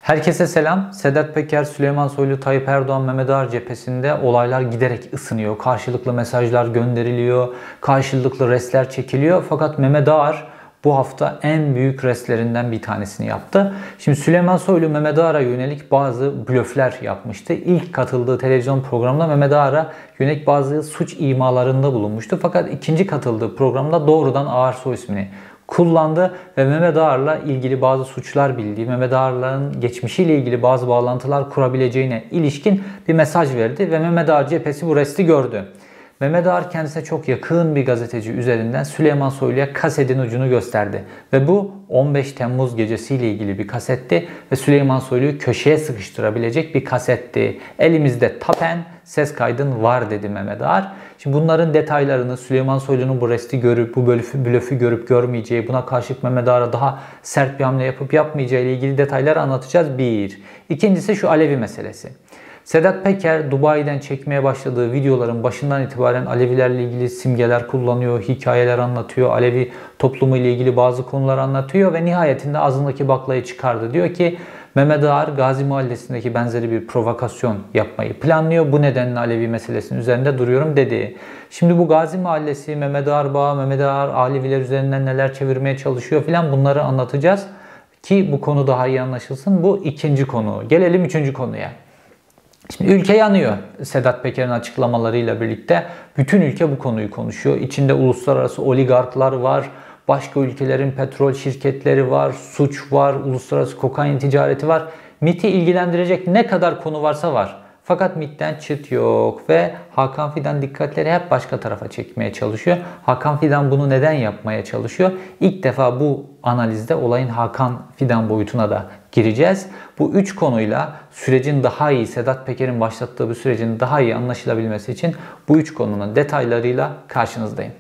Herkese selam. Sedat Peker, Süleyman Soylu, Tayyip Erdoğan, Mehmet Ağar cephesinde olaylar giderek ısınıyor. Karşılıklı mesajlar gönderiliyor, karşılıklı restler çekiliyor. Fakat Mehmet Ağar bu hafta en büyük restlerinden bir tanesini yaptı. Şimdi Süleyman Soylu Mehmet Ağar'a yönelik bazı blöfler yapmıştı. İlk katıldığı televizyon programda Mehmet Ağar'a yönelik bazı suç imalarında bulunmuştu. Fakat ikinci katıldığı programda doğrudan Ağar soy ismini kullandı ve Mehmet Ağar'la ilgili bazı suçlar bildiği, Mehmet Ağar'ların geçmişiyle ilgili bazı bağlantılar kurabileceğine ilişkin bir mesaj verdi ve Mehmet Ağar cephesi bu resti gördü. Mehmet Ağar kendisine çok yakın bir gazeteci üzerinden Süleyman Soylu'ya kasetin ucunu gösterdi. Ve bu 15 Temmuz gecesiyle ilgili bir kasetti ve Süleyman Soylu'yu köşeye sıkıştırabilecek bir kasetti. Elimizde tapen ses kaydın var dedi Mehmet Ağar. Şimdi bunların detaylarını, Süleyman Soylu'nun bu resti görüp, bu blöfü görüp görmeyeceği, buna karşılık Mehmet Ağar'a daha sert bir hamle yapıp yapmayacağı ile ilgili detayları anlatacağız. Bir. İkincisi şu Alevi meselesi. Sedat Peker Dubai'den çekmeye başladığı videoların başından itibaren Alevilerle ilgili simgeler kullanıyor, hikayeler anlatıyor, Alevi toplumu ile ilgili bazı konular anlatıyor ve nihayetinde ağzındaki baklayı çıkardı. Diyor ki Mehmet Ağar Gazi Mahallesi'ndeki benzeri bir provokasyon yapmayı planlıyor. Bu nedenle Alevi meselesinin üzerinde duruyorum dedi. Şimdi bu Gazi Mahallesi, Mehmet Ağar bağı, Mehmet Ağar Aleviler üzerinden neler çevirmeye çalışıyor filan bunları anlatacağız. Ki bu konu daha iyi anlaşılsın. Bu ikinci konu. Gelelim üçüncü konuya. Şimdi ülke yanıyor. Sedat Peker'in açıklamalarıyla birlikte bütün ülke bu konuyu konuşuyor. İçinde uluslararası oligarklar var, başka ülkelerin petrol şirketleri var, suç var, uluslararası kokain ticareti var. MİT'i ilgilendirecek ne kadar konu varsa var. Fakat MİT'ten çıt yok ve Hakan Fidan dikkatleri hep başka tarafa çekmeye çalışıyor. Hakan Fidan bunu neden yapmaya çalışıyor? İlk defa bu analizde olayın Hakan Fidan boyutuna da gireceğiz. Bu üç konuyla sürecin daha iyi, Sedat Peker'in başlattığı bu sürecin daha iyi anlaşılabilmesi için bu üç konunun detaylarıyla karşınızdayım.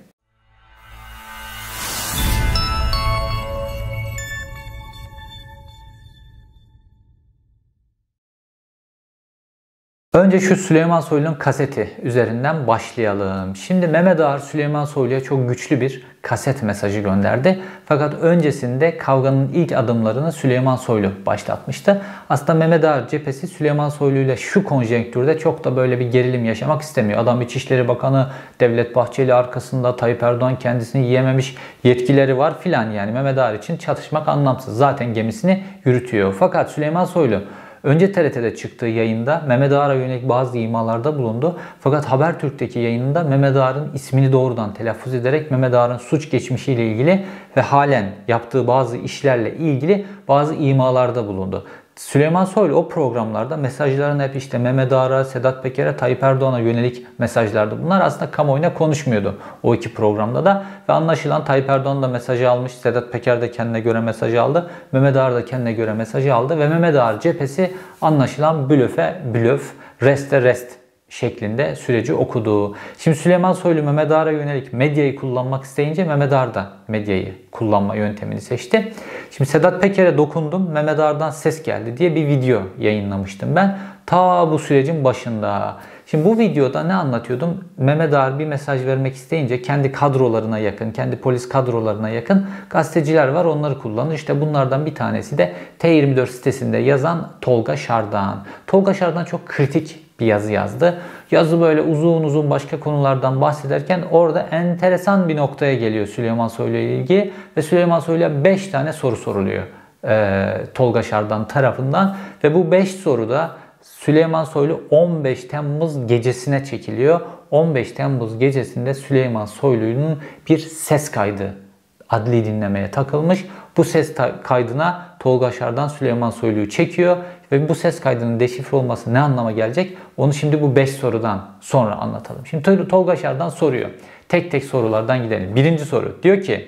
Önce şu Süleyman Soylu'nun kaseti üzerinden başlayalım. Şimdi Mehmet Ağar Süleyman Soylu'ya çok güçlü bir kaset mesajı gönderdi. Fakat öncesinde kavganın ilk adımlarını Süleyman Soylu başlatmıştı. Aslında Mehmet Ağar cephesi Süleyman Soylu ile şu konjonktürde çok da böyle bir gerilim yaşamak istemiyor. Adam İçişleri Bakanı Devlet Bahçeli arkasında, Tayyip Erdoğan kendisini yiyememiş, yetkileri var filan, yani Mehmet Ağar için çatışmak anlamsız. Zaten gemisini yürütüyor. Fakat Süleyman Soylu önce TRT'de çıktığı yayında Mehmet Ağar'a yönelik bazı imalarda bulundu. Fakat Habertürk'teki yayınında Mehmet Ağar'ın ismini doğrudan telaffuz ederek Mehmet Ağar'ın suç geçmişiyle ilgili ve halen yaptığı bazı işlerle ilgili bazı imalarda bulundu. Süleyman Soylu o programlarda mesajlarını hep işte Mehmet Ağar'a, Sedat Peker'e, Tayyip Erdoğan'a yönelik mesajlardı. Bunlar aslında kamuoyuna konuşmuyordu o iki programda da. Ve anlaşılan Tayyip Erdoğan da mesajı almış, Sedat Peker de kendine göre mesajı aldı, Mehmet Ağar da kendine göre mesajı aldı ve Mehmet Ağar cephesi anlaşılan blöfe blöf, reste rest şeklinde süreci okudu. Şimdi Süleyman Soylu Mehmet Ağar'a yönelik medyayı kullanmak isteyince Mehmet Ağar da medyayı kullanma yöntemini seçti. Şimdi Sedat Peker'e dokundum, Mehmet Ağar'dan ses geldi diye bir video yayınlamıştım ben. Ta bu sürecin başında. Şimdi bu videoda ne anlatıyordum? Mehmet Ağar bir mesaj vermek isteyince kendi kadrolarına yakın, kendi polis kadrolarına yakın gazeteciler var, onları kullanır. İşte bunlardan bir tanesi de T24 sitesinde yazan Tolga Şardan. Tolga Şardan çok kritik bir yazı yazdı. Yazı böyle uzun uzun başka konulardan bahsederken orada enteresan bir noktaya geliyor Süleyman Soylu ile ilgili ve Süleyman Soylu'ya 5 tane soru soruluyor Tolga Şardan tarafından ve bu 5 soruda Süleyman Soylu 15 Temmuz gecesine çekiliyor. 15 Temmuz gecesinde Süleyman Soylu'nun bir ses kaydı adli dinlemeye takılmış. Bu ses kaydına Tolga Şardan Süleyman Soylu'yu çekiyor ve bu ses kaydının deşifre olması ne anlama gelecek? Onu şimdi bu 5 sorudan sonra anlatalım. Şimdi Tolga Şardan soruyor. Tek tek sorulardan gidelim. Birinci soru diyor ki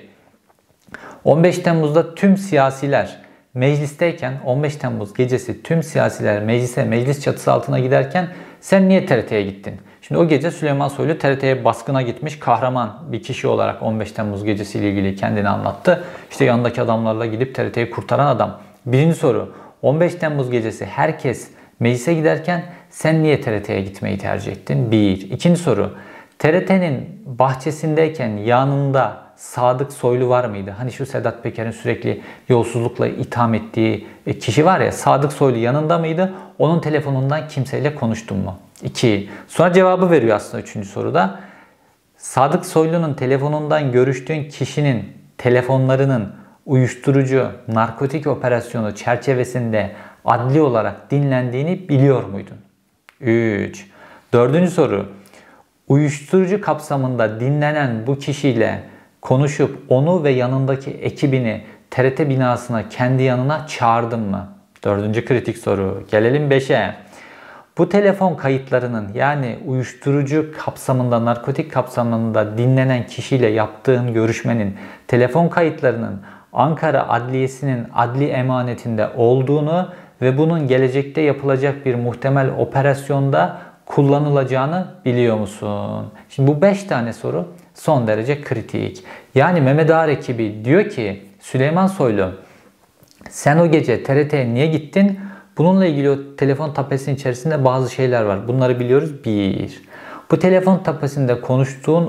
15 Temmuz'da tüm siyasiler meclisteyken, 15 Temmuz gecesi tüm siyasiler meclis çatısı altına giderken sen niye TRT'ye gittin? Şimdi o gece Süleyman Soylu TRT'ye baskına gitmiş kahraman bir kişi olarak 15 Temmuz gecesiyle ilgili kendini anlattı. İşte yanındaki adamlarla gidip TRT'yi kurtaran adam. Birinci soru, 15 Temmuz gecesi herkes meclise giderken sen niye TRT'ye gitmeyi tercih ettin? Bir. İkinci soru, TRT'nin bahçesindeyken yanında Sadık Soylu var mıydı? Hani şu Sedat Peker'in sürekli yolsuzlukla itham ettiği kişi var ya, Sadık Soylu yanında mıydı? Onun telefonundan kimseyle konuştun mu? 2. Sonra cevabı veriyor aslında 3. soruda. Sadık Soylu'nun telefonundan görüştüğün kişinin telefonlarının uyuşturucu, narkotik operasyonu çerçevesinde adli olarak dinlendiğini biliyor muydun? 3. 4. soru. Uyuşturucu kapsamında dinlenen bu kişiyle konuşup onu ve yanındaki ekibini TRT binasına kendi yanına çağırdın mı? 4. kritik soru. Gelelim 5'e. Bu telefon kayıtlarının, yani uyuşturucu kapsamında, narkotik kapsamında dinlenen kişiyle yaptığın görüşmenin telefon kayıtlarının Ankara Adliyesi'nin adli emanetinde olduğunu ve bunun gelecekte yapılacak bir muhtemel operasyonda kullanılacağını biliyor musun? Şimdi bu 5 tane soru son derece kritik. Yani Mehmet Ağar ekibi diyor ki Süleyman Soylu, sen o gece TRT'ye niye gittin? Bununla ilgili o telefon tapesinin içerisinde bazı şeyler var. Bunları biliyoruz. 1. Bu telefon tapesinde konuştuğun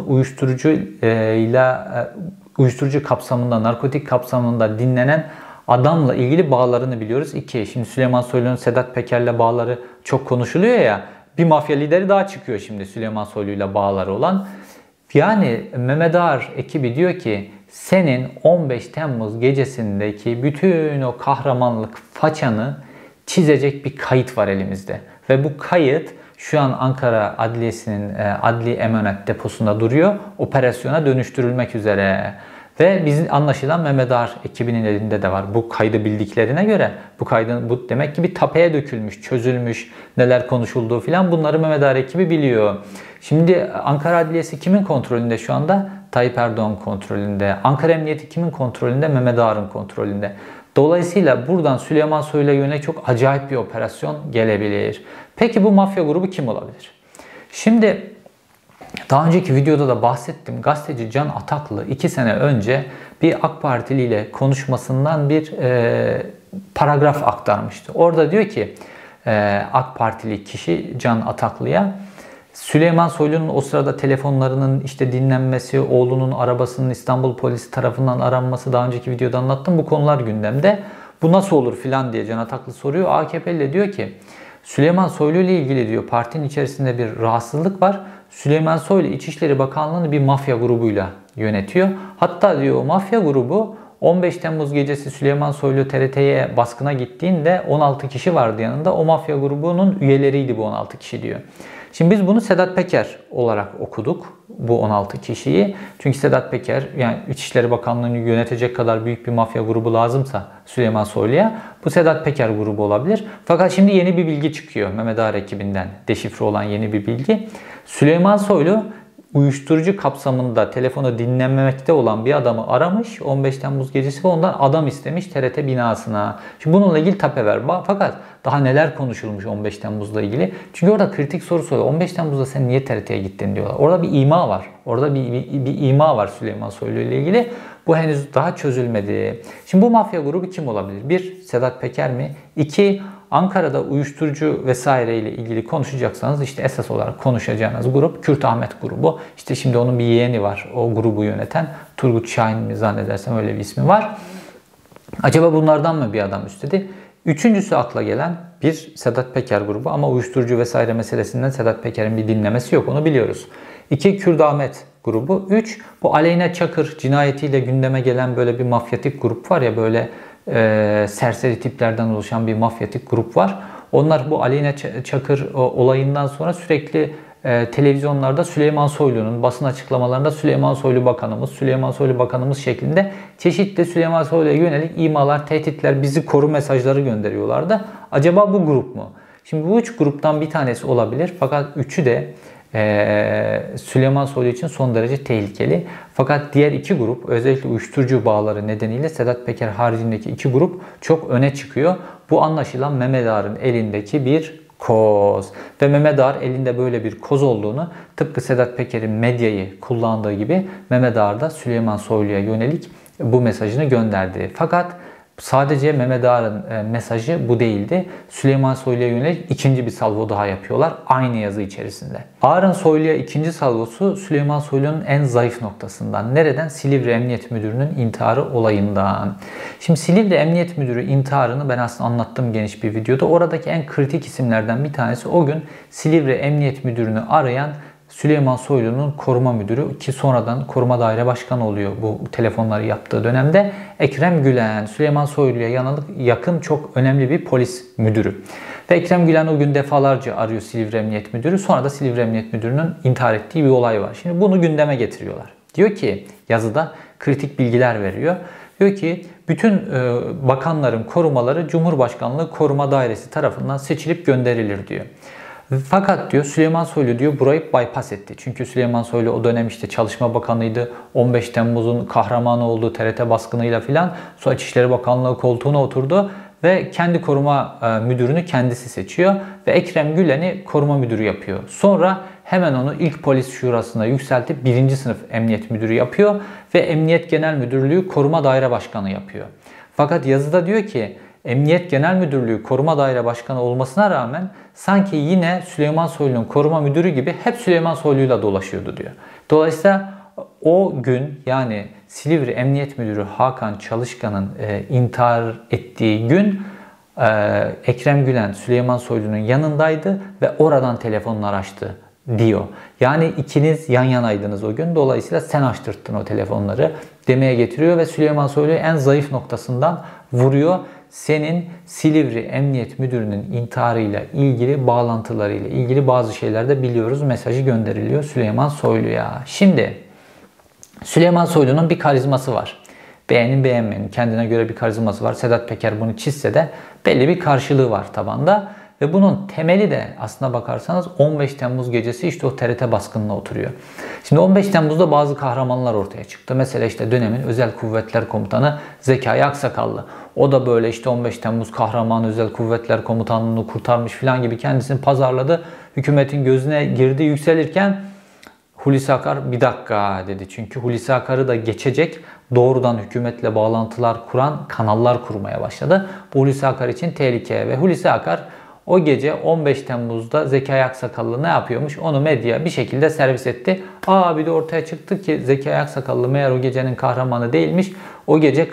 uyuşturucu kapsamında, narkotik kapsamında dinlenen adamla ilgili bağlarını biliyoruz. 2. Şimdi Süleyman Soylu'nun Sedat Peker'le bağları çok konuşuluyor ya. Bir mafya lideri daha çıkıyor şimdi Süleyman Soylu'yla bağları olan. Yani Mehmet Ağar ekibi diyor ki senin 15 Temmuz gecesindeki bütün o kahramanlık façanı çizecek bir kayıt var elimizde. Ve bu kayıt şu an Ankara Adliyesi'nin adli emanet deposunda duruyor. Operasyona dönüştürülmek üzere. Ve bizim anlaşılan Mehmet Ağar ekibinin elinde de var. Bu kaydı bildiklerine göre bu demek ki bir tapeye dökülmüş, çözülmüş, neler konuşulduğu filan, bunları Mehmet Ağar ekibi biliyor. Şimdi Ankara Adliyesi kimin kontrolünde şu anda? Tayyip Erdoğan kontrolünde. Ankara Emniyeti kimin kontrolünde? Mehmet Ağar'ın kontrolünde. Dolayısıyla buradan Süleyman Soylu'ya yönelik çok acayip bir operasyon gelebilir. Peki bu mafya grubu kim olabilir? Şimdi daha önceki videoda da bahsettim. Gazeteci Can Ataklı 2 sene önce bir AK Partili ile konuşmasından bir paragraf aktarmıştı. Orada diyor ki AK Partili kişi Can Ataklı'ya, Süleyman Soylu'nun o sırada telefonlarının işte dinlenmesi, oğlunun arabasının İstanbul polisi tarafından aranması, daha önceki videoda anlattım, bu konular gündemde. Bu nasıl olur filan diye Can Ataklı soruyor. AKP'li diyor ki Süleyman Soylu ile ilgili diyor partinin içerisinde bir rahatsızlık var. Süleyman Soylu İçişleri Bakanlığı'nı bir mafya grubuyla yönetiyor. Hatta diyor o mafya grubu 15 Temmuz gecesi Süleyman Soylu TRT'ye baskına gittiğinde 16 kişi vardı yanında. O mafya grubunun üyeleriydi bu 16 kişi diyor. Şimdi biz bunu Sedat Peker olarak okuduk, bu 16 kişiyi. Çünkü Sedat Peker, yani İçişleri Bakanlığı'nı yönetecek kadar büyük bir mafya grubu lazımsa Süleyman Soylu'ya, bu Sedat Peker grubu olabilir. Fakat şimdi yeni bir bilgi çıkıyor Mehmet Ağar ekibinden, deşifre olan yeni bir bilgi. Süleyman Soylu uyuşturucu kapsamında telefonu dinlenmemekte olan bir adamı aramış 15 Temmuz gecesi ve ondan adam istemiş TRT binasına. Şimdi bununla ilgili tape ver. Fakat daha neler konuşulmuş 15 Temmuz'la ilgili. Çünkü orada kritik soru soruyor. 15 Temmuz'da sen niye TRT'ye gittin diyorlar. Orada bir ima var. Orada bir ima var Süleyman Soylu ile ilgili. Bu henüz daha çözülmedi. Şimdi bu mafya grubu kim olabilir? 1. Sedat Peker mi? 2. Ankara'da uyuşturucu vesaire ile ilgili konuşacaksanız işte esas olarak konuşacağınız grup Kürt Ahmet grubu. İşte şimdi onun bir yeğeni var o grubu yöneten. Turgut Şahin mi zannedersem öyle bir ismi var. Acaba bunlardan mı bir adam üstledi? Üçüncüsü akla gelen bir Sedat Peker grubu ama uyuşturucu vesaire meselesinden Sedat Peker'in bir dinlemesi yok, onu biliyoruz. 2. Kürt Ahmet grubu. 3. Bu Aleyna Çakır cinayetiyle gündeme gelen böyle bir mafyatik grup var ya, böyle serseri tiplerden oluşan bir mafyatik grup var. Onlar bu Aleyna Çakır olayından sonra sürekli televizyonlarda Süleyman Soylu'nun basın açıklamalarında Süleyman Soylu Bakanımız, Süleyman Soylu Bakanımız şeklinde çeşitli Süleyman Soylu'ya yönelik imalar, tehditler, bizi koru mesajları gönderiyorlardı. Acaba bu grup mu? Şimdi bu 3 gruptan bir tanesi olabilir fakat üçü de Süleyman Soylu için son derece tehlikeli. Fakat diğer 2 grup, özellikle uyuşturucu bağları nedeniyle Sedat Peker haricindeki 2 grup çok öne çıkıyor. Bu anlaşılan Mehmet Ağar'ın elindeki bir koz. Ve Mehmet Ağar elinde böyle bir koz olduğunu, tıpkı Sedat Peker'in medyayı kullandığı gibi Mehmet Ağar da Süleyman Soylu'ya yönelik bu mesajını gönderdi. Fakat Sadece Mehmet Ağar'ın mesajı bu değildi. Süleyman Soylu'ya yönelik ikinci bir salvo daha yapıyorlar aynı yazı içerisinde. Ağar'ın Soylu'ya ikinci salvosu Süleyman Soylu'nun en zayıf noktasından. Nereden? Silivri Emniyet Müdürü'nün intiharı olayından. Şimdi Silivri Emniyet Müdürü intiharını ben aslında anlattım geniş bir videoda. Oradaki en kritik isimlerden bir tanesi o gün Silivri Emniyet Müdürü'nü arayan Süleyman Soylu'nun koruma müdürü, ki sonradan koruma daire başkanı oluyor bu telefonları yaptığı dönemde, Ekrem Gülen. Süleyman Soylu'ya yakın çok önemli bir polis müdürü. Ve Ekrem Gülen o gün defalarca arıyor Silivri Emniyet Müdürü. Sonra da Silivri Emniyet Müdürü'nün intihar ettiği bir olay var. Şimdi bunu gündeme getiriyorlar. Diyor ki yazıda kritik bilgiler veriyor. Diyor ki bütün bakanların korumaları Cumhurbaşkanlığı Koruma Dairesi tarafından seçilip gönderilir diyor. Fakat diyor Süleyman Soylu diyor burayı bypass etti. Çünkü Süleyman Soylu o dönem işte Çalışma Bakanıydı. 15 Temmuz'un kahramanı olduğu TRT baskınıyla filan sonra İçişleri Bakanlığı koltuğuna oturdu ve kendi koruma müdürünü kendisi seçiyor ve Ekrem Gülen'i koruma müdürü yapıyor. Sonra hemen onu ilk polis şurasına yükseltip 1. sınıf emniyet müdürü yapıyor ve Emniyet Genel Müdürlüğü Koruma Daire Başkanı yapıyor. Fakat yazıda diyor ki Emniyet Genel Müdürlüğü Koruma Daire Başkanı olmasına rağmen sanki yine Süleyman Soylu'nun koruma müdürü gibi hep Süleyman Soylu'yla dolaşıyordu diyor. Dolayısıyla o gün, yani Silivri Emniyet Müdürü Hakan Çalışkan'ın intihar ettiği gün Ekrem Gülen Süleyman Soylu'nun yanındaydı ve oradan telefonlar açtı diyor. Yani ikiniz yan yanaydınız o gün. Dolayısıyla sen açtırttın o telefonları demeye getiriyor ve Süleyman Soylu'yu en zayıf noktasından vuruyor. Senin Silivri Emniyet Müdürü'nün intiharıyla ilgili, bağlantılarıyla ilgili bazı şeyler de biliyoruz. Mesajı gönderiliyor Süleyman Soylu'ya. Şimdi Süleyman Soylu'nun bir karizması var. Beğenin beğenmeyin. Kendine göre bir karizması var. Sedat Peker bunu çizse de belli bir karşılığı var tabanda. Ve bunun temeli de aslına bakarsanız 15 Temmuz gecesi işte o TRT baskınına oturuyor. Şimdi 15 Temmuz'da bazı kahramanlar ortaya çıktı. Mesela işte dönemin Özel Kuvvetler Komutanı Zekai Aksakallı. O da böyle işte 15 Temmuz kahramanı Özel Kuvvetler Komutanlığını kurtarmış falan gibi kendisini pazarladı. Hükümetin gözüne girdi, yükselirken Hulusi Akar bir dakika dedi. Çünkü Hulusi Akar'ı da geçecek doğrudan hükümetle bağlantılar kuran kanallar kurmaya başladı. Bu Hulusi Akar için tehlike ve Hulusi Akar o gece 15 Temmuz'da Zekai Aksakallı ne yapıyormuş? Onu medya bir şekilde servis etti. Bir de ortaya çıktı ki Zekai Aksakallı meğer o gecenin kahramanı değilmiş. O gece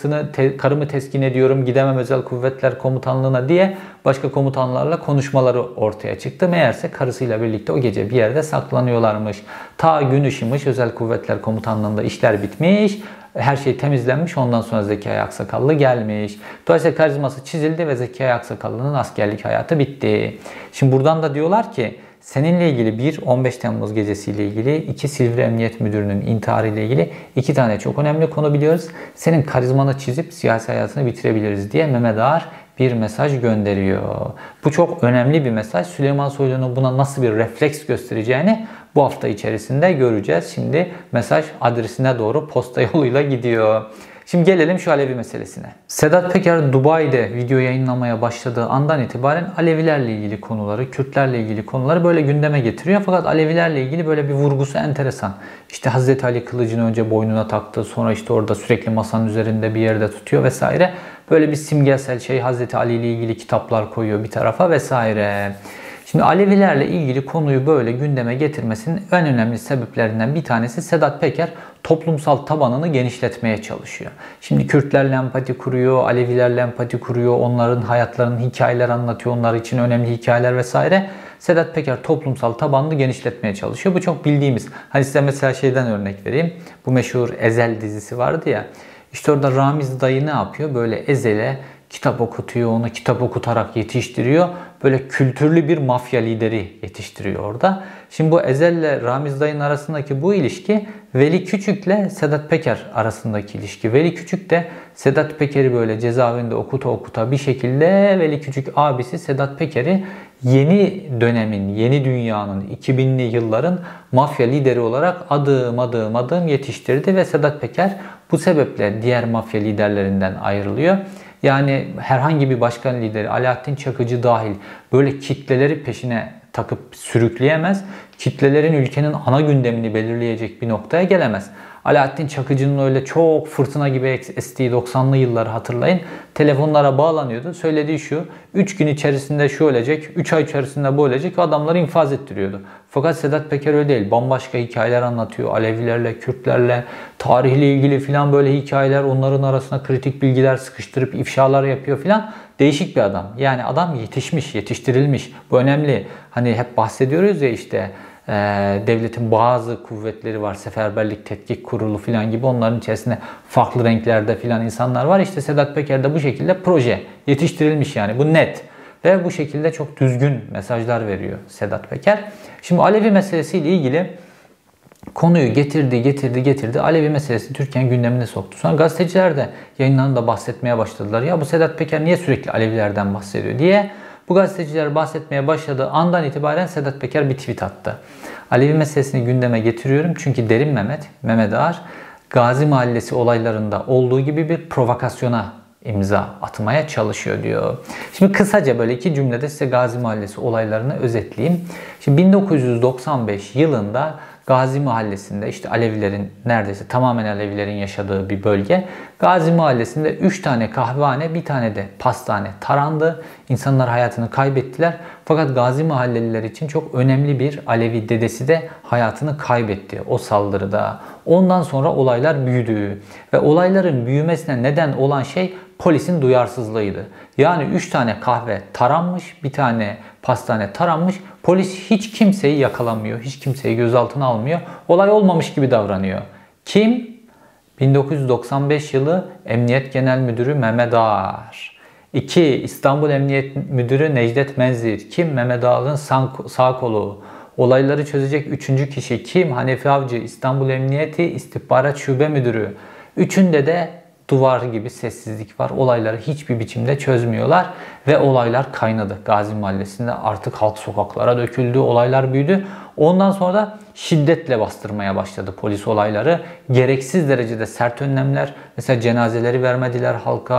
karımı teskin ediyorum, gidemem Özel Kuvvetler Komutanlığı'na diye başka komutanlarla konuşmaları ortaya çıktı. Meğerse karısıyla birlikte o gece bir yerde saklanıyorlarmış. Ta gün ışımış, Özel Kuvvetler Komutanlığı'nda işler bitmiş. Her şey temizlenmiş. Ondan sonra Zekai Aksakallı gelmiş. Dolayısıyla karizması çizildi ve Zekai Aksakallı'nın askerlik hayatı bitti. Şimdi buradan da diyorlar ki seninle ilgili bir 15 Temmuz gecesiyle ilgili, iki Silivri Emniyet Müdürü'nün intiharı ile ilgili iki tane çok önemli konu biliyoruz. Senin karizmanı çizip siyasi hayatını bitirebiliriz diye Mehmet Ağar bir mesaj gönderiyor. Bu çok önemli bir mesaj. Süleyman Soylu'nun buna nasıl bir refleks göstereceğini bu hafta içerisinde göreceğiz. Şimdi mesaj adresine doğru posta yoluyla gidiyor. Şimdi gelelim şu Alevi meselesine. Sedat Peker Dubai'de video yayınlamaya başladığı andan itibaren Alevilerle ilgili konuları, Kürtlerle ilgili konuları böyle gündeme getiriyor. Fakat Alevilerle ilgili böyle bir vurgusu enteresan. İşte Hazreti Ali kılıcını önce boynuna taktı, sonra işte orada sürekli masanın üzerinde bir yerde tutuyor vesaire. Böyle bir simgesel şey, Hazreti Ali ile ilgili kitaplar koyuyor bir tarafa vesaire. Şimdi Alevilerle ilgili konuyu böyle gündeme getirmesinin en önemli sebeplerinden bir tanesi Sedat Peker toplumsal tabanını genişletmeye çalışıyor. Şimdi Kürtlerle empati kuruyor, Alevilerle empati kuruyor, onların hayatlarının hikayeleri anlatıyor, onlar için önemli hikayeler vesaire. Sedat Peker toplumsal tabanını genişletmeye çalışıyor. Bu çok bildiğimiz. Hani size mesela şeyden örnek vereyim. Bu meşhur Ezel dizisi vardı ya. İşte orada Ramiz dayı ne yapıyor? Böyle Ezel'e kitap okutuyor, onu kitap okutarak yetiştiriyor. Böyle kültürlü bir mafya lideri yetiştiriyor orada. Şimdi bu Ezel ile Ramiz dayının arasındaki bu ilişki Veli Küçük'le Sedat Peker arasındaki ilişki. Veli Küçük de Sedat Peker'i böyle cezaevinde okuta bir şekilde Veli Küçük abisi Sedat Peker'i yeni dönemin, yeni dünyanın, 2000'li yılların mafya lideri olarak adım yetiştirdi ve Sedat Peker bu sebeple diğer mafya liderlerinden ayrılıyor. Yani herhangi bir başkan lideri, Alaaddin Çakıcı dahil böyle kitleleri peşine takıp sürükleyemez. Kitlelerin ülkenin ana gündemini belirleyecek bir noktaya gelemez. Alaaddin Çakıcı'nın öyle çok fırtına gibi estiği 90'lı yılları hatırlayın. Telefonlara bağlanıyordu. Söylediği şu: 3 gün içerisinde şu ölecek, 3 ay içerisinde bu ölecek. Adamları infaz ettiriyordu. Fakat Sedat Peker öyle değil. Bambaşka hikayeler anlatıyor. Alevilerle, Kürtlerle, tarihle ilgili filan böyle hikayeler. Onların arasına kritik bilgiler sıkıştırıp ifşalar yapıyor filan. Değişik bir adam. Yani adam yetişmiş, yetiştirilmiş. Bu önemli. Hani hep bahsediyoruz ya işte devletin bazı kuvvetleri var. Seferberlik Tetkik Kurulu filan gibi. Onların içerisinde farklı renklerde filan insanlar var. İşte Sedat Peker de bu şekilde proje yetiştirilmiş yani. Bu net. Ve bu şekilde çok düzgün mesajlar veriyor Sedat Peker. Şimdi Alevi meselesiyle ilgili konuyu getirdi. Alevi meselesi Türkiye'nin gündemine soktu. Sonra gazeteciler de yayınlarında bahsetmeye başladılar. Ya bu Sedat Peker niye sürekli Alevilerden bahsediyor diye. Bu gazeteciler bahsetmeye başladığı andan itibaren Sedat Peker bir tweet attı. Alevi meselesini gündeme getiriyorum çünkü Derin Mehmet Ağar, Gazi Mahallesi olaylarında olduğu gibi bir provokasyona imza atmaya çalışıyor diyor. Şimdi kısaca böyle 2 cümlede size Gazi Mahallesi olaylarını özetleyeyim. Şimdi 1995 yılında Gazi Mahallesi'nde işte Alevilerin neredeyse tamamen Alevilerin yaşadığı bir bölge. Gazi Mahallesi'nde 3 tane kahvehane, bir tane de pastane tarandı. İnsanlar hayatını kaybettiler. Fakat Gazi Mahalleliler için çok önemli bir Alevi dedesi de hayatını kaybetti o saldırıda. Ondan sonra olaylar büyüdü ve olayların büyümesine neden olan şey polisin duyarsızlığıydı. Yani 3 tane kahve taranmış, bir tane pastane taranmış. Polis hiç kimseyi yakalamıyor, hiç kimseyi gözaltına almıyor. Olay olmamış gibi davranıyor. Kim? 1995 yılı Emniyet Genel Müdürü Mehmet Ağar. 2. İstanbul Emniyet Müdürü Necdet Menzir. Kim? Mehmet Ağar'ın sağ kolu. Olayları çözecek 3. kişi kim? Hanefi Avcı, İstanbul Emniyeti İstihbarat Şube Müdürü. Üçünde de duvar gibi sessizlik var. Olayları hiçbir biçimde çözmüyorlar ve olaylar kaynadı. Gazi Mahallesi'nde artık halk sokaklara döküldü, olaylar büyüdü. Ondan sonra da şiddetle bastırmaya başladı polis olayları. Gereksiz derecede sert önlemler. Mesela cenazeleri vermediler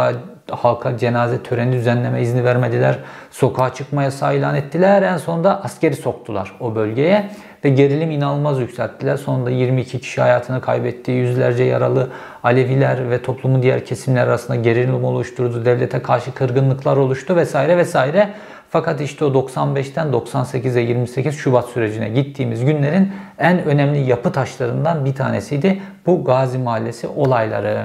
halka cenaze töreni düzenleme izni vermediler. Sokağa çıkma yasağı ilan ettiler. En sonunda askeri soktular o bölgeye ve gerilim inanılmaz yükselttiler. Sonunda 22 kişi hayatını kaybetti. Yüzlerce yaralı Aleviler ve toplumun diğer kesimler arasında gerilim oluşturdu. Devlete karşı kırgınlıklar oluştu vesaire vesaire. Fakat işte o 95'ten 98'e 28 Şubat sürecine gittiğimiz günlerin en önemli yapı taşlarından bir tanesiydi bu Gazi Mahallesi olayları.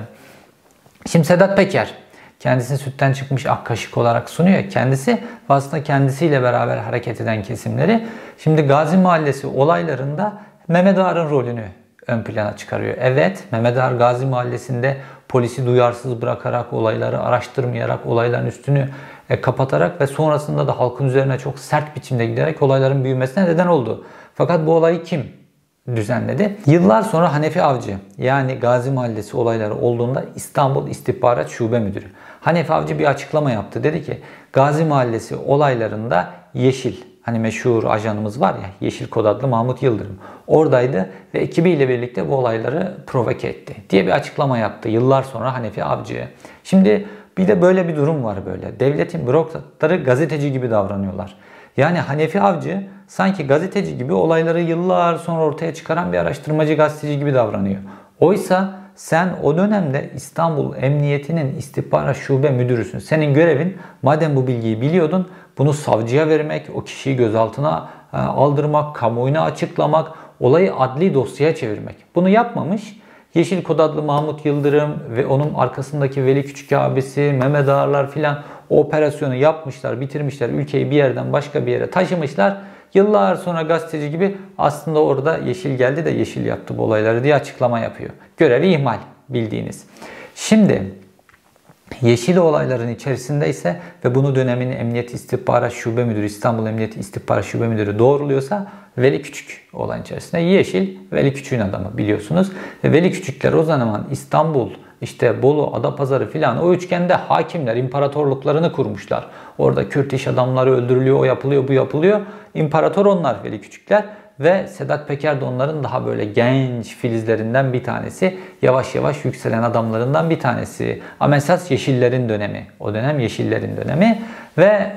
Şimdi Sedat Peker kendisini sütten çıkmış ak kaşık olarak sunuyor. Kendisi aslında kendisiyle beraber hareket eden kesimleri. Şimdi Gazi Mahallesi olaylarında Mehmet Ağar'ın rolünü ön plana çıkarıyor. Evet, Mehmet Ağar Gazi Mahallesi'nde polisi duyarsız bırakarak, olayları araştırmayarak, olayların üstünü kapatarak ve sonrasında da halkın üzerine çok sert biçimde giderek olayların büyümesine neden oldu. Fakat bu olayı kim düzenledi? Yıllar sonra Hanefi Avcı, yani Gazi Mahallesi olayları olduğunda İstanbul İstihbarat Şube Müdürü Hanefi Avcı bir açıklama yaptı. Dedi ki Gazi Mahallesi olaylarında Yeşil, hani meşhur ajanımız var ya, Yeşil Kod adlı Mahmut Yıldırım oradaydı ve ekibiyle birlikte bu olayları provoke etti diye bir açıklama yaptı yıllar sonra Hanefi Avcı. Şimdi bir de böyle bir durum var böyle. Devletin bürokratları gazeteci gibi davranıyorlar. Yani Hanefi Avcı sanki gazeteci gibi olayları yıllar sonra ortaya çıkaran bir araştırmacı gazeteci gibi davranıyor. Oysa sen o dönemde İstanbul Emniyeti'nin istihbarat şube müdürüsün. Senin görevin, madem bu bilgiyi biliyordun, bunu savcıya vermek, o kişiyi gözaltına aldırmak, kamuoyuna açıklamak, olayı adli dosyaya çevirmek. Bunu yapmamış. Yeşil Kod adlı Mahmut Yıldırım ve onun arkasındaki Veli Küçük abisi, Mehmet Ağarlar filan o operasyonu yapmışlar, bitirmişler. Ülkeyi bir yerden başka bir yere taşımışlar. Yıllar sonra gazeteci gibi aslında orada Yeşil geldi de Yeşil yaptı bu olayları diye açıklama yapıyor. Görevi ihmal bildiğiniz. Şimdi Yeşil olayların içerisinde ise ve bunu dönemin Emniyet İstihbarat Şube Müdürü, İstanbul Emniyet İstihbarat Şube Müdürü doğruluyorsa Veli Küçük olayın içerisinde. Yeşil, Veli Küçük'ün adamı biliyorsunuz. Ve Veli Küçükler o zaman İstanbul, işte Bolu, Adapazarı filan o üçgende hakimler, imparatorluklarını kurmuşlar. Orada Kürt iş adamları öldürülüyor, o yapılıyor, bu yapılıyor. İmparator onlar Veli Küçükler. Ve Sedat Peker de onların daha böyle genç filizlerinden bir tanesi. Yavaş yavaş yükselen adamlarından bir tanesi. Ama esas Yeşillerin dönemi. O dönem Yeşillerin dönemi. Ve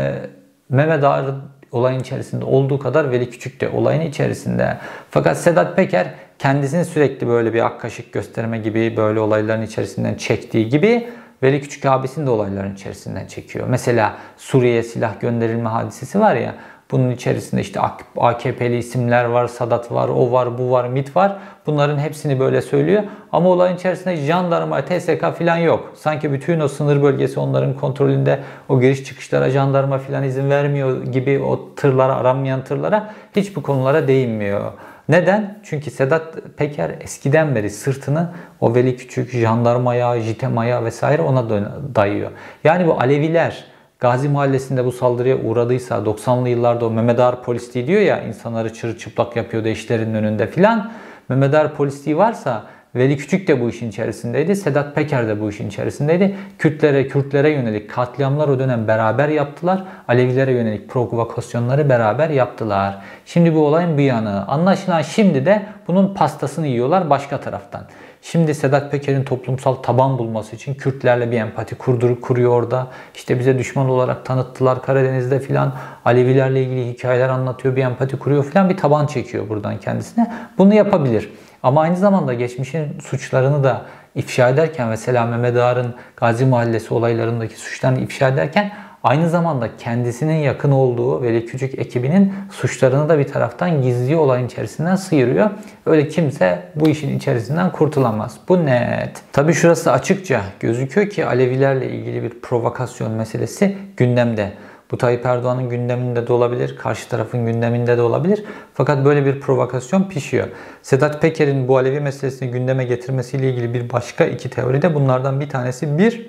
Mehmet Ağar olayın içerisinde olduğu kadar Veli Küçük de olayın içerisinde. Fakat Sedat Peker kendisini sürekli böyle bir ak kaşık gösterme gibi, böyle olayların içerisinden çektiği gibi Veli Küçük abisini de olayların içerisinden çekiyor. Mesela Suriye'ye silah gönderilme hadisesi var ya, bunun içerisinde işte AKP'li isimler var, Sadat var, o var, bu var, MİT var. Bunların hepsini böyle söylüyor. Ama olayın içerisinde jandarma, TSK falan yok. Sanki bütün o sınır bölgesi onların kontrolünde, o giriş çıkışlara jandarma falan izin vermiyor gibi, o tırlara, aranmayan tırlara hiç bu konulara değinmiyor. Neden? Çünkü Sedat Peker eskiden beri sırtını o Veli Küçük, jandarmaya, JITEMA'ya vesaire ona dayıyor. Yani bu Aleviler Gazi Mahallesi'nde bu saldırıya uğradıysa, 90'lı yıllarda o Mehmet Ağar polisliği diyor ya, insanları çırılçıplak yapıyordu eşlerinin önünde filan. Mehmet Ağar polisliği varsa Veli Küçük de bu işin içerisindeydi. Sedat Peker de bu işin içerisindeydi. Kürtlere yönelik katliamlar o dönem beraber yaptılar. Alevilere yönelik provokasyonları beraber yaptılar. Şimdi bu olayın bir yanı. Anlaşılan şimdi de bunun pastasını yiyorlar başka taraftan. Şimdi Sedat Peker'in toplumsal taban bulması için Kürtlerle bir empati kuruyor orada. İşte bize düşman olarak tanıttılar Karadeniz'de filan. Alevilerle ilgili hikayeler anlatıyor, bir empati kuruyor filan, bir taban çekiyor buradan kendisine. Bunu yapabilir. Ama aynı zamanda geçmişin suçlarını da ifşa ederken, mesela Mehmet Ağar'ın Gazi Mahallesi olaylarındaki suçlarını ifşa ederken, aynı zamanda kendisinin yakın olduğu Veli Küçük ekibinin suçlarını da bir taraftan gizliyor, olayın içerisinden sıyırıyor. Öyle kimse bu işin içerisinden kurtulamaz. Bu net. Tabii şurası açıkça gözüküyor ki Alevilerle ilgili bir provokasyon meselesi gündemde. Bu Tayyip Erdoğan'ın gündeminde de olabilir, karşı tarafın gündeminde de olabilir. Fakat böyle bir provokasyon pişiyor. Sedat Peker'in bu Alevi meselesini gündeme getirmesiyle ilgili bir başka iki teori de bunlardan bir tanesi. Bir,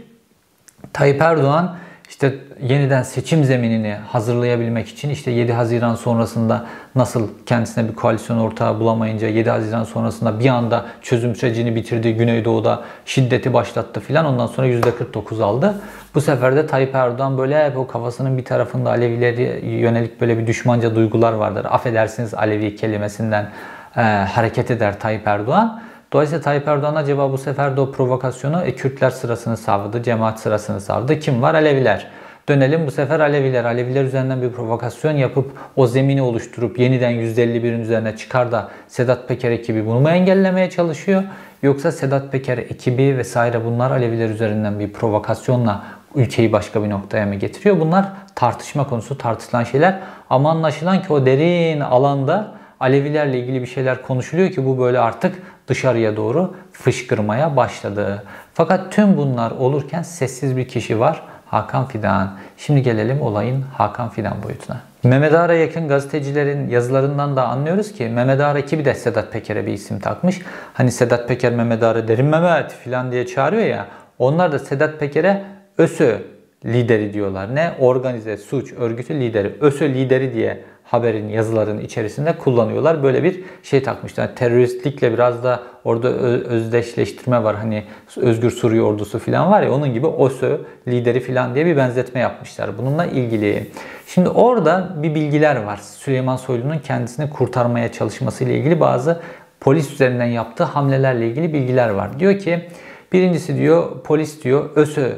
Tayyip Erdoğan İşte yeniden seçim zeminini hazırlayabilmek için, işte 7 Haziran sonrasında nasıl kendisine bir koalisyon ortağı bulamayınca 7 Haziran sonrasında bir anda çözüm sürecini bitirdi, Güneydoğu'da şiddeti başlattı filan, ondan sonra %49 aldı. Bu sefer de Tayyip Erdoğan böyle o kafasının bir tarafında Alevilere yönelik böyle bir düşmanca duygular vardır. Affedersiniz Alevi kelimesinden hareket eder Tayyip Erdoğan. Dolayısıyla Tayyip Erdoğan acaba bu sefer de o provokasyonu Kürtler sırasını savdı, cemaat sırasını savdı. Kim var? Aleviler. Dönelim bu sefer Aleviler. Aleviler üzerinden bir provokasyon yapıp o zemini oluşturup yeniden %51'in üzerine çıkar da Sedat Peker ekibi bunu mu engellemeye çalışıyor? Yoksa Sedat Peker ekibi vesaire bunlar Aleviler üzerinden bir provokasyonla ülkeyi başka bir noktaya mı getiriyor? Bunlar tartışma konusu, tartışılan şeyler. Ama anlaşılan ki o derin alanda Alevilerle ilgili bir şeyler konuşuluyor ki bu böyle artık dışarıya doğru fışkırmaya başladı. Fakat tüm bunlar olurken sessiz bir kişi var. Hakan Fidan. Şimdi gelelim olayın Hakan Fidan boyutuna. Mehmet Ağar'a yakın gazetecilerin yazılarından da anlıyoruz ki Mehmet Ağar ekibi de Sedat Peker'e bir isim takmış. Hani Sedat Peker Mehmet Ağar'ı derin Mehmet filan diye çağırıyor ya. Onlar da Sedat Peker'e ÖSÖ lideri diyorlar. Ne? Organize suç örgütü lideri. ÖSÖ lideri diye haberin, yazıların içerisinde kullanıyorlar. Böyle bir şey takmışlar. Yani teröristlikle biraz da orada özdeşleştirme var. Hani Özgür Suriye Ordusu falan var ya, onun gibi ÖSÖ lideri falan diye bir benzetme yapmışlar bununla ilgili. Şimdi orada bir bilgiler var. Süleyman Soylu'nun kendisini kurtarmaya çalışmasıyla ilgili bazı polis üzerinden yaptığı hamlelerle ilgili bilgiler var. Diyor ki birincisi diyor polis diyor ÖSÖ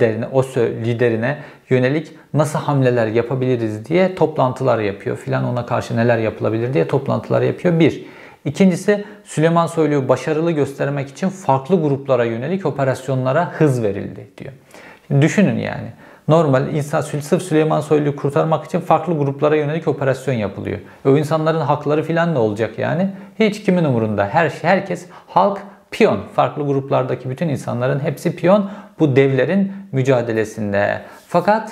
liderine yönelik nasıl hamleler yapabiliriz diye toplantılar yapıyor filan, ona karşı neler yapılabilir diye toplantılar yapıyor. Bir. İkincisi Süleyman Soylu'yu başarılı göstermek için farklı gruplara yönelik operasyonlara hız verildi diyor. Şimdi düşünün yani. Normal insan sırf Süleyman Soylu'yu kurtarmak için farklı gruplara yönelik operasyon yapılıyor. O insanların hakları filan ne olacak yani? Hiç kimin umurunda? Herkes halk piyon. Farklı gruplardaki bütün insanların hepsi piyon bu devlerin mücadelesinde. Fakat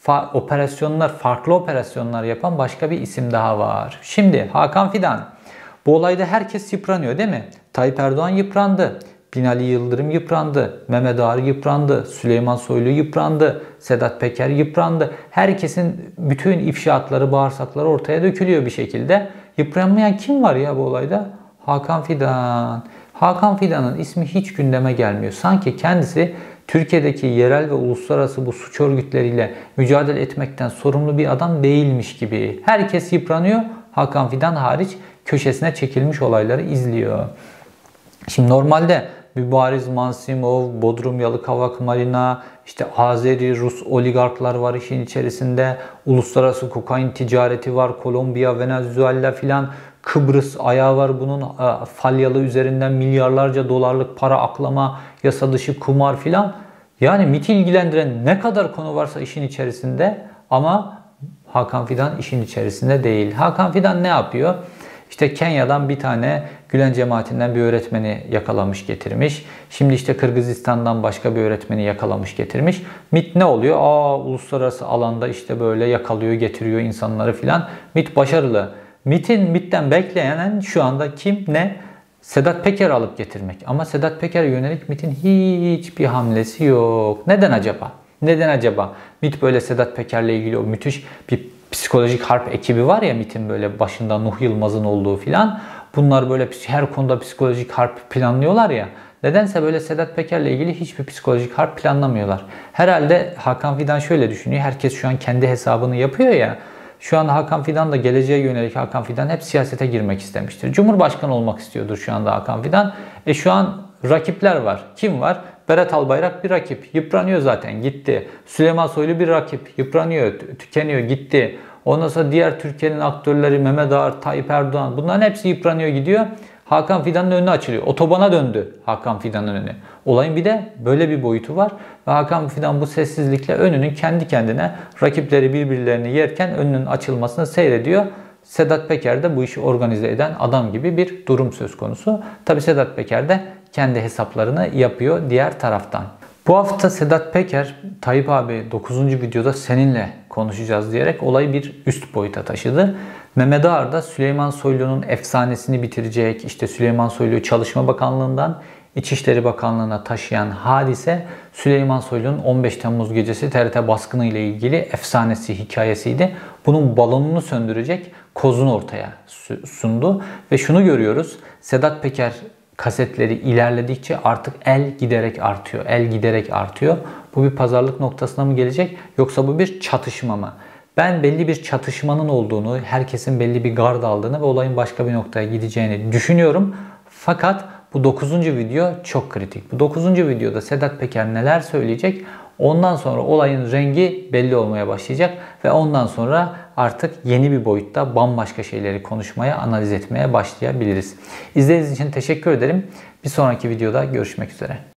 farklı operasyonlar yapan başka bir isim daha var. Şimdi Hakan Fidan. Bu olayda herkes yıpranıyor değil mi? Tayyip Erdoğan yıprandı. Binali Yıldırım yıprandı. Mehmet Ağar yıprandı. Süleyman Soylu yıprandı. Sedat Peker yıprandı. Herkesin bütün ifşaatları, bağırsakları ortaya dökülüyor bir şekilde. Yıpranmayan kim var ya bu olayda? Hakan Fidan. Hakan Fidan'ın ismi hiç gündeme gelmiyor. Sanki kendisi Türkiye'deki yerel ve uluslararası bu suç örgütleriyle mücadele etmekten sorumlu bir adam değilmiş gibi. Herkes yıpranıyor. Hakan Fidan hariç köşesine çekilmiş olayları izliyor. Şimdi normalde Mübariz Mansimov, Bodrum Yalıkavak Marina, işte Azeri, Rus oligarklar var işin içerisinde. Uluslararası kokain ticareti var. Kolombiya, Venezuela filan. Kıbrıs ayağı var bunun. Falyalı üzerinden milyarlarca dolarlık para aklama, yasa dışı kumar filan. Yani MİT'i ilgilendiren ne kadar konu varsa işin içerisinde, ama Hakan Fidan işin içerisinde değil. Hakan Fidan ne yapıyor? İşte Kenya'dan bir tane Gülen cemaatinden bir öğretmeni yakalamış getirmiş. Şimdi işte Kırgızistan'dan başka bir öğretmeni yakalamış getirmiş. MİT ne oluyor? Uluslararası alanda işte böyle yakalıyor, getiriyor insanları filan. MİT başarılı. MİT'ten beklenen şu anda kim ne? Sedat Peker alıp getirmek. Ama Sedat Peker'e yönelik MİT'in hiçbir hamlesi yok. Neden acaba? Neden acaba? MİT böyle Sedat Peker'le ilgili o müthiş bir psikolojik harp ekibi var ya MİT'in, böyle başında Nuh Yılmaz'ın olduğu filan. Bunlar böyle her konuda psikolojik harp planlıyorlar ya. Nedense böyle Sedat Peker'le ilgili hiçbir psikolojik harp planlamıyorlar. Herhalde Hakan Fidan şöyle düşünüyor. Herkes şu an kendi hesabını yapıyor ya. Şu an Hakan Fidan da geleceğe yönelik Hakan Fidan hep siyasete girmek istemiştir. Cumhurbaşkanı olmak istiyordur şu anda Hakan Fidan. Şu an rakipler var. Kim var? Berat Albayrak bir rakip. Yıpranıyor zaten. Gitti. Süleyman Soylu bir rakip. Yıpranıyor. Tükeniyor. Gitti. Ondan sonra diğer Türkiye'nin aktörleri Mehmet Ağar, Tayyip Erdoğan, bunların hepsi yıpranıyor gidiyor. Hakan Fidan'ın önüne açılıyor. Otobana döndü Hakan Fidan'ın önü. Olayın bir de böyle bir boyutu var. Ve Hakan Fidan bu sessizlikle önünün kendi kendine, rakipleri birbirlerini yerken önünün açılmasını seyrediyor. Sedat Peker de bu işi organize eden adam gibi bir durum söz konusu. Tabi Sedat Peker de kendi hesaplarını yapıyor diğer taraftan. Bu hafta Sedat Peker, Tayyip abi 9. videoda seninle konuşacağız diyerek olayı bir üst boyuta taşıdı. Mehmet Ağar da Süleyman Soylu'nun efsanesini bitirecek, işte Süleyman Soylu'yu Çalışma Bakanlığı'ndan İçişleri Bakanlığı'na taşıyan hadise, Süleyman Soylu'nun 15 Temmuz gecesi TRT baskını ile ilgili efsanesi, hikayesiydi. Bunun balonunu söndürecek kozunu ortaya sundu. Ve şunu görüyoruz, Sedat Peker kasetleri ilerledikçe artık el giderek artıyor. El giderek artıyor. Bu bir pazarlık noktasına mı gelecek, yoksa bu bir çatışma mı? Ben belli bir çatışmanın olduğunu, herkesin belli bir gard aldığını ve olayın başka bir noktaya gideceğini düşünüyorum. Fakat bu 9. video çok kritik. Bu 9. videoda Sedat Peker neler söyleyecek? Ondan sonra olayın rengi belli olmaya başlayacak ve ondan sonra artık yeni bir boyutta bambaşka şeyleri konuşmaya, analiz etmeye başlayabiliriz. İzlediğiniz için teşekkür ederim. Bir sonraki videoda görüşmek üzere.